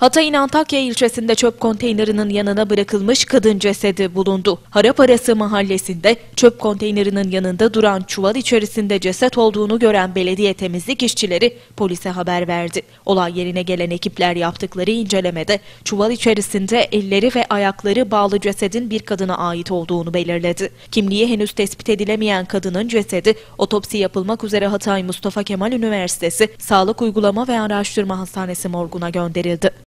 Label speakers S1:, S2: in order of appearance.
S1: Hatay'ın Antakya ilçesinde çöp konteynerinin yanına bırakılmış kadın cesedi bulundu. Haraparası mahallesinde çöp konteynerinin yanında duran çuval içerisinde ceset olduğunu gören belediye temizlik işçileri polise haber verdi. Olay yerine gelen ekipler yaptıkları incelemede çuval içerisinde elleri ve ayakları bağlı cesedin bir kadına ait olduğunu belirledi. Kimliği henüz tespit edilemeyen kadının cesedi otopsi yapılmak üzere Hatay Mustafa Kemal Üniversitesi Sağlık Uygulama ve Araştırma Hastanesi morguna gönderildi.